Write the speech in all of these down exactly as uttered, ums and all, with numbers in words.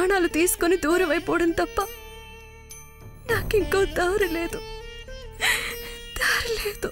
ప్రాణాలు తీసుకొని దూరం అయిపోవడం తప్ప నాకింకో దారి లేదు, దారి లేదు.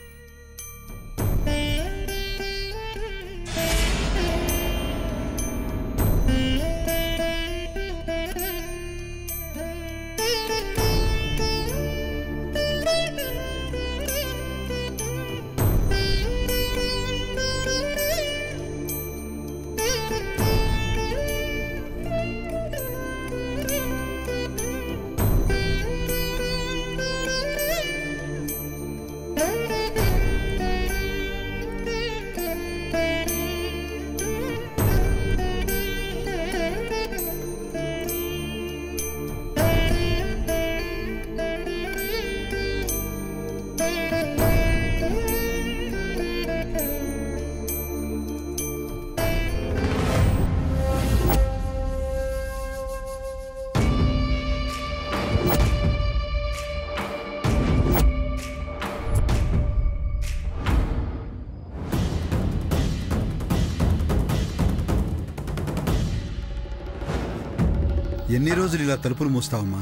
ఎన్ని రోజులు ఇలా తలుపులు మూస్తావమ్మా?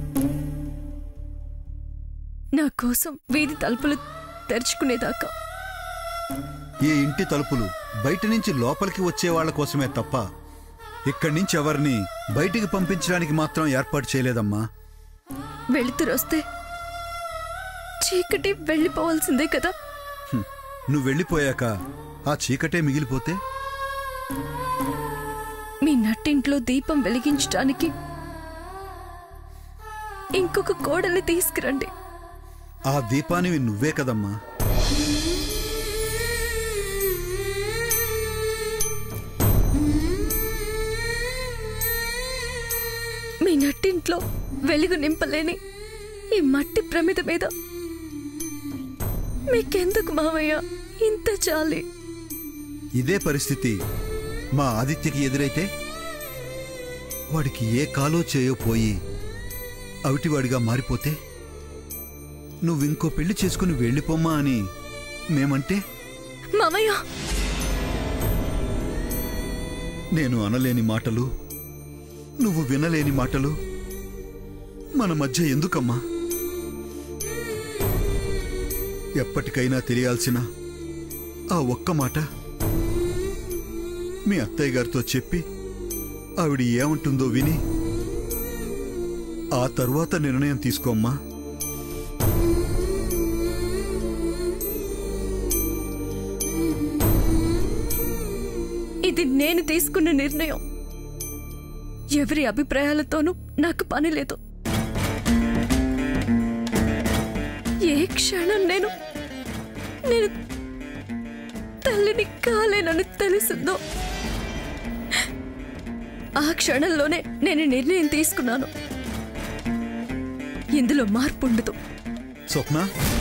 నా కోసం వీధి తలుపులు తెరుచుకునేదాకా. ఈ ఇంటి తలుపులు బయట నుంచి లోపలికి వచ్చే వాళ్ల కోసమే తప్ప ఇక్కడి నుంచి ఎవరిని బయటికి పంపించడానికి మాత్రం ఏర్పాటు చేయలేదమ్మా. వెళుతురొస్తే చీకటి వెళ్ళిపోవాల్సిందే కదా. నువ్వు వెళ్ళిపోయాక ఆ చీకటే మిగిలిపోతే? మీ నట్టింట్లో దీపం వెలిగించడానికి ఇంకొక కోడల్ని తీసుకురండి. ఆ దీపానివి నువ్వే కదమ్మా. మీ నట్టింట్లో వెలుగు నింపలేని ఈ మట్టి ప్రమిద మీద మీకెందుకు మావయ్య ఇంత చాలి? ఇదే పరిస్థితి మా ఆదిత్యకి ఎదురైతే వాడికి ఏ కాలో చేయో పోయి అవిటివాడిగా మారిపోతే నువ్వింకో పెళ్లి చేసుకుని వెళ్ళిపోమ్మా అని మేమంటే? మామయ్య, నేను అనలేని మాటలు, నువ్వు వినలేని మాటలు మన మధ్య ఎందుకమ్మా? ఎప్పటికైనా తెలియాల్సిన ఆ ఒక్క మాట మీ అత్తయ్య గారితో చెప్పి ఆవిడ ఏమంటుందో విని ఆ తరువాత నిర్ణయం తీసుకోమ్మా. ఇది నేను తీసుకున్న నిర్ణయం. ఎవరి అభిప్రాయాలతోనూ నాకు పని లేదు. ఏ క్షణం నేను నేను తల్లిని కాలేనని తెలిసిందో ఆ క్షణంలోనే నేను నిర్ణయం తీసుకున్నాను. ఇందులో మార్పు ఉండదు. స్వప్న,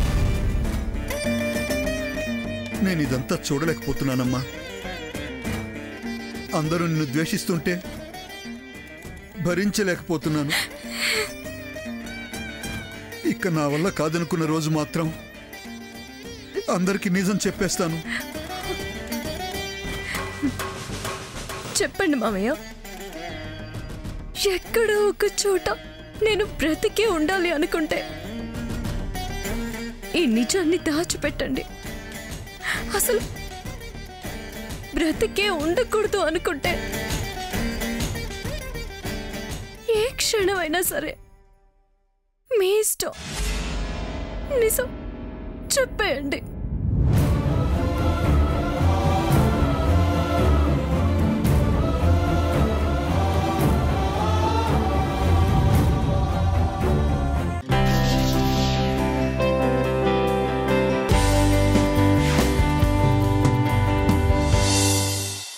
నేనిదంతా చూడలేకపోతున్నానమ్మా. అందరూ నిన్ను ద్వేషిస్తుంటే భరించలేకపోతున్నాను. ఇక నా వల్ల కాదనుకున్న రోజు మాత్రం అందరికీ నిజం చెప్పేస్తాను. చెప్పండి మామయ్య. ఎక్కడో ఒక చోట నేను బ్రతికే ఉండాలి అనుకుంటే ఈ నిజాన్ని దాచిపెట్టండి. అసలు బ్రతికే ఉండకూడదు అనుకుంటే ఏ క్షణమైనా సరే మీ ఇష్టం. నిజం చెప్పేయండి.